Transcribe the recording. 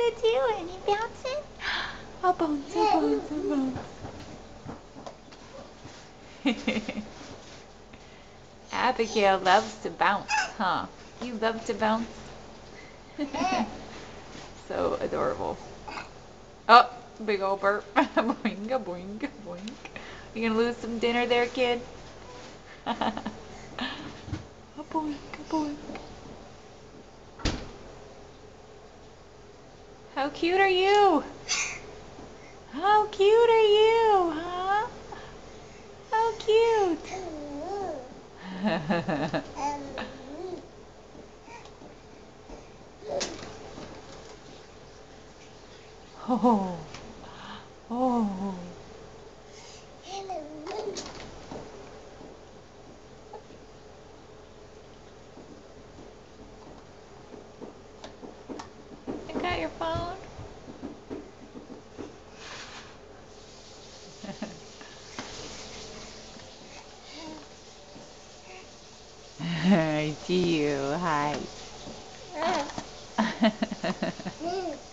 it doing? You bouncing? Oh, bones, oh, bones, oh, bones. Abigail loves to bounce, huh? You love to bounce? So adorable. Oh, big old burp. Boing, boing, boing. You gonna lose some dinner there, kid? A boink, a boink. How cute are you? How cute are you, huh? How cute. Oh, oh. I got your phone. I see you. Hi.